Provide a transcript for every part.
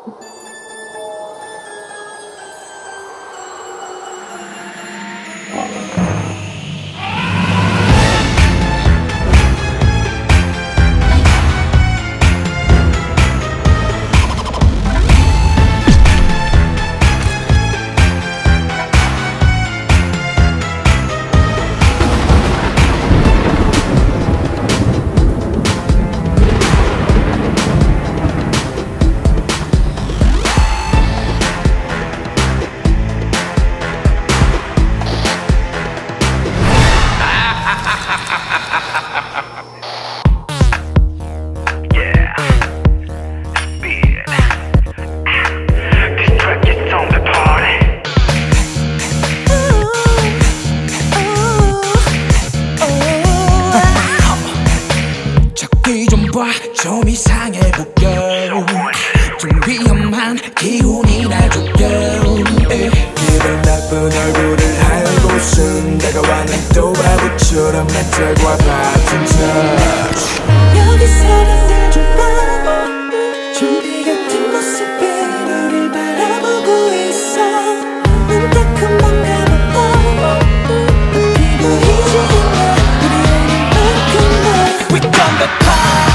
좀 이상해 보여. 좀 위험한 기운이 날 죽여. 이런 나쁜 얼굴을 알고선 다가와는 또 바보처럼 멘탈과 같은 touch. 여기서는 날 좀 봐. 좀비 같은 모습이 너를 바라보고 있어. 눈 딱 금방 감았다. 어디 보이지 않아. 우리는 만큼만 We come the party.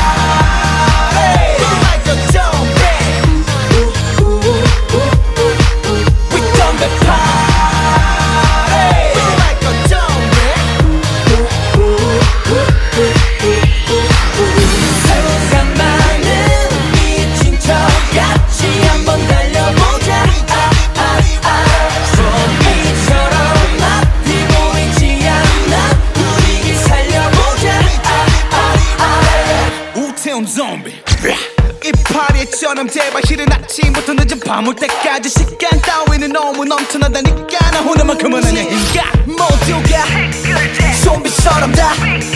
이 파리처럼 제발 이른 아침부터 늦은 밤 올 때까지 시간 따위는 너무 넘쳐나다니까 나 혼자만큼은 아니야. 모두가 좀비처럼 다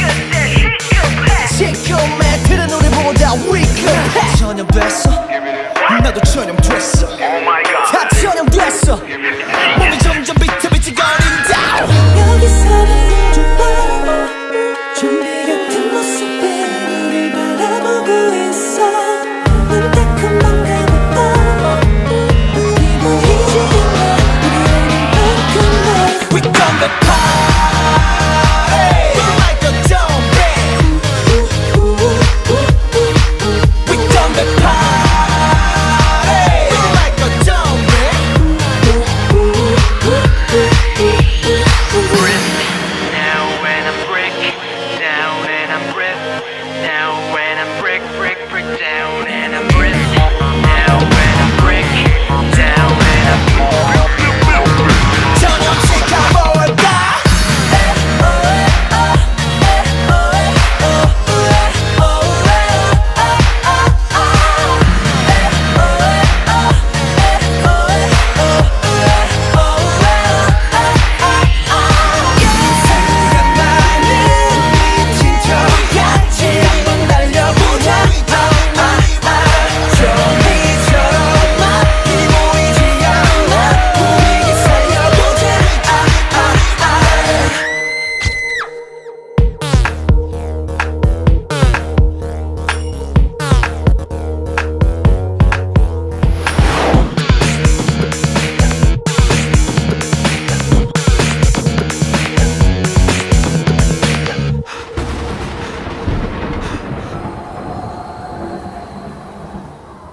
시급해 들은 우리보다 위급해. 전염됐어 나도 전염됐어 다 전염됐어. 몸이 점점 비틀비틀거린다. 여기서는 날 좀 봐. 좀비 같은 모습이 너를 바라보고 있어. 눈 딱 금방 감았다. 어디 보이지 않아. 우리는 만큼만 We come the party like a zombie. We come the party like a zombie. Now when I'm brick down and I'm brick now when I'm brick down and I'm brick now when I'm brick down and I'm 전염시켜 볼까?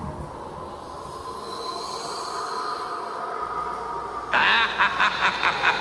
ha ha ha ha ha.